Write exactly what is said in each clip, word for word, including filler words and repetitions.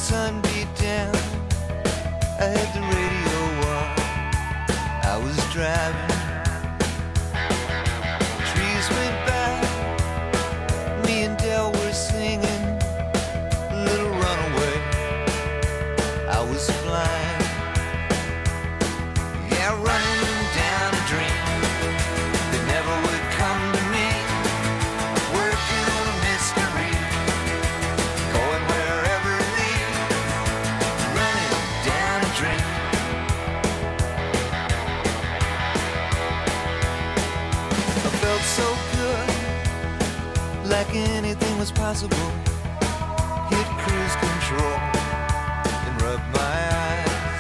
sun beat down, I had the radio on. I was driving, trees went by, me and Del were singing Little Runaway. I was flying, yeah, running down a dream that never would come to me, working on a mystery, going wherever it leads, running down a dream. I felt so good, like anything was possible. Hit cruise control and rub my eyes.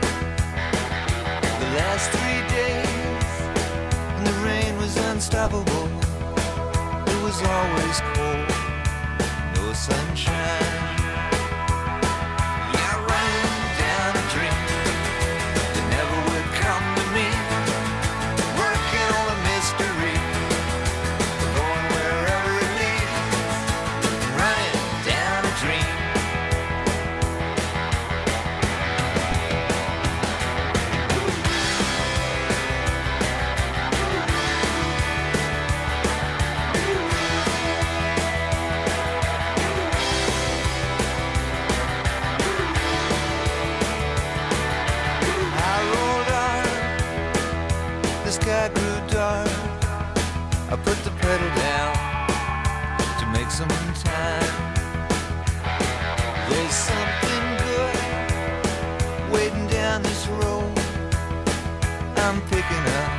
The last three days, and the rain was unstoppable. It was always cold, no sunshine. Yeah, running down a dream that never would come to me, working on a mystery, going wherever it leads, running down a dream. I rolled on, the sky grew dark. I put the pedal down to make some time. There's something good waiting down this road I'm picking up.